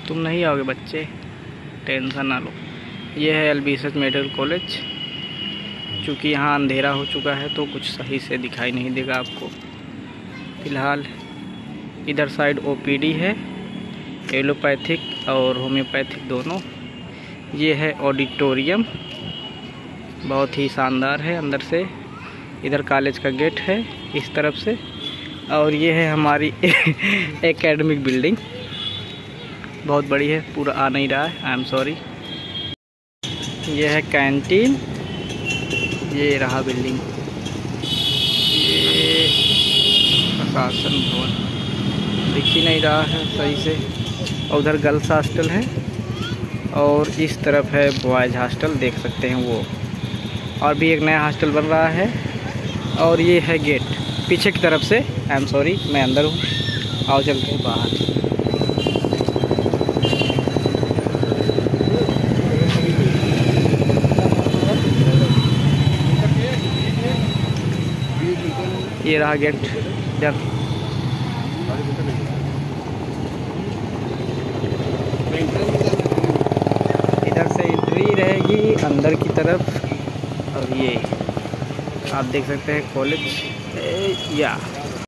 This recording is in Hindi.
तुम नहीं आओगे बच्चे, टेंशन ना लो। ये है LBSH मेडिकल कॉलेज। चूँकि यहाँ अंधेरा हो चुका है तो कुछ सही से दिखाई नहीं देगा आपको। फ़िलहाल इधर साइड OPD है, एलोपैथिक और होम्योपैथिक दोनों। ये है ऑडिटोरियम, बहुत ही शानदार है अंदर से। इधर कॉलेज का गेट है इस तरफ से, और ये है हमारी एकेडमिक बिल्डिंग, बहुत बड़ी है, पूरा आ नहीं रहा है, आई एम सॉरी। ये है कैंटीन, ये रहा बिल्डिंग, ये प्रशासन भवन दिख ही नहीं रहा है सही से। और उधर गर्ल्स हॉस्टल है और इस तरफ है बॉयज़ हॉस्टल, देख सकते हैं वो। और भी एक नया हॉस्टल बन रहा है। और ये है गेट पीछे की तरफ से, आई एम सॉरी, मैं अंदर हूँ। आओ चलते हैं बाहर। ये रहा गेट, इधर से एंट्री रहेगी अंदर की तरफ। और ये आप देख सकते हैं कॉलेज या